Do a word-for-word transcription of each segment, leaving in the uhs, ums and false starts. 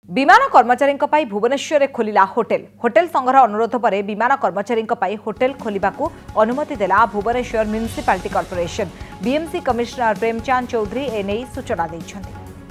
विमान कर्मचारी भुवनेश्वर में खोलिला होटेल होटेल संघर अनुरोध पर विमान कर्मचारी होटेल खोलने को अनुमति देला Bhubaneswar municipality corporation. BMC commissioner Premchand Chaudhary एने सूचना देइछन्ति।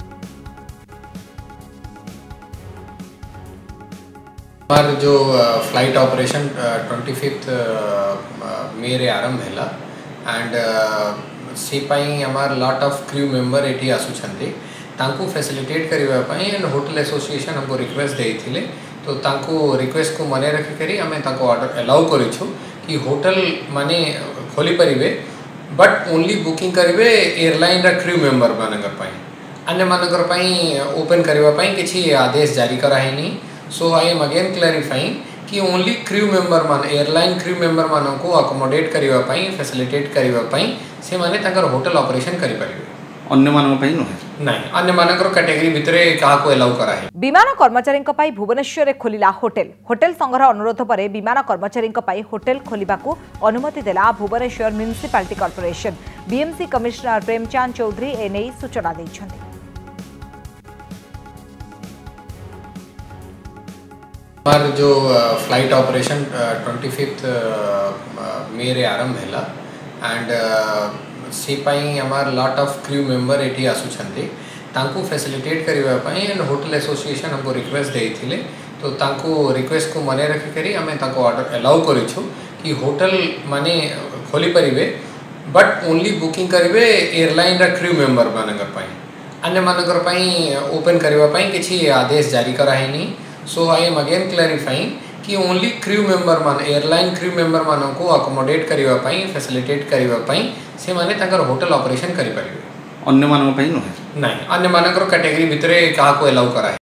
हमार जो flight operation twenty fifth May रे आरंभ हैला एंड सी पाई हमार लॉट ऑफ क्रू मेंबर एटी आसुछन्ति तांको फैसिलिटेट करबा पई एंड होटल एसोसिएशन हमको रिक्वेस्ट देइथिले तो तांको रिक्वेस्ट को मने रखि करी हमें तांको ऑर्डर अलाउ करिछु कि होटल माने खोली परिबे बट ओनली बुकिंग करिवे एयरलाइन रा क्रू मेंबर मानकर पई अन्य मानकर पई ओपन करबा पई किछि आदेश जारी कराहेनी। So I am again clarifying कि ओनली क्रू मेंबर मान एयरलाइन क्रू मेंबर मानन को अकोमोडेट करबा पई फैसिलिटेट करबा पई से माने तांकर होटल ऑपरेशन करि परिबे अन्य मानक पई नहे नहीं अन्य मानकर कैटेगरी भितरे कहा को अलाउ करा है। विमान कर्मचारी भुवनेश्वर में खोलिला होटेल होटेल संघर अनुरोध पर विमान कर्मचारी होटेल खोलने को अनुमति देला Bhubaneswar municipality corporation. BMC commissioner Premchand Chaudhary एने सूचना देइछन्ति। हमार जो flight operation twenty fifth May रे आरंभ हैला एंड सी पाई हमार लॉट ऑफ क्रू मेंबर एटी आसुछन्ति तांको फैसिलिटेट करबा पई एंड होटल एसोसिएशन हमको रिक्वेस्ट देइथिले तो तांको रिक्वेस्ट को मने रखि करी हमें तांको ऑर्डर अलाउ करिछु कि होटल माने खोली परिबे बट ओनली बुकिंग करिवे एयरलाइन रा क्रू मेंबर मानकर पई अन्य मानकर पई ओपन करबा पई किछि आदेश जारी कराहेनी। So I am again clarifying कि ओनली क्रू मेंबर मान एयरलाइन क्रू मेंबर मानन को अकोमोडेट करबा पई फैसिलिटेट करबा पई से माने तांकर होटल ऑपरेशन करि परिबे अन्य मानक पई नहे नहीं अन्य मानकर कैटेगरी भितरे कहा को अलाउ करा है।